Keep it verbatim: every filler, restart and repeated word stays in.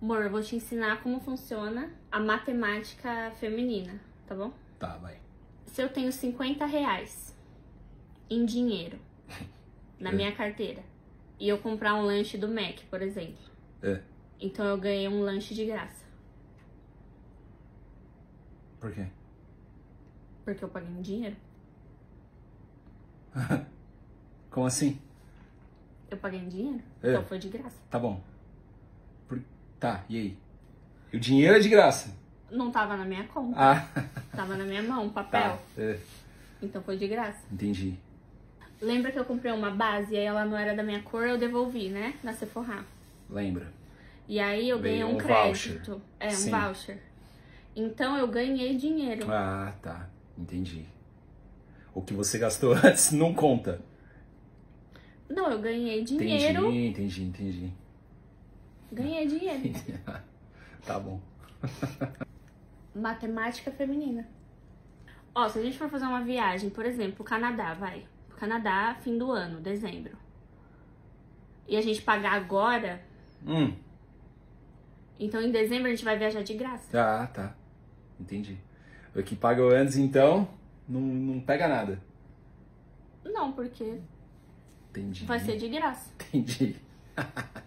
Amor, eu vou te ensinar como funciona a matemática feminina, tá bom? Tá, vai. Se eu tenho cinquenta reais em dinheiro na É. minha carteira e eu comprar um lanche do Mac, por exemplo, É. então eu ganhei um lanche de graça. Por quê? Porque eu paguei em dinheiro. Como assim? Eu paguei em dinheiro, É. então foi de graça. Tá bom. Por... Tá, e aí? O dinheiro é de graça? Não tava na minha conta, Ah, tava na minha mão, papel. tá. É. Então foi de graça. Entendi. Lembra que eu comprei uma base e aí ela não era da minha cor, eu devolvi, né? Na Sephora. Lembra? E aí eu ganhei Veio um um crédito. voucher. É, um Sim. voucher. Então eu ganhei dinheiro. Ah, tá. Entendi. O que você gastou antes não conta. Não, eu ganhei dinheiro. Entendi, entendi, entendi. Ganhei dinheiro. Tá bom. Matemática feminina. Ó, se a gente for fazer uma viagem, por exemplo, pro Canadá, vai. Pro Canadá, fim do ano, dezembro. E a gente pagar agora, Hum. então em dezembro a gente vai viajar de graça. Ah, tá. Entendi. O que paga antes, então, não, não pega nada. Não, porque Entendi. vai ser de graça. Entendi.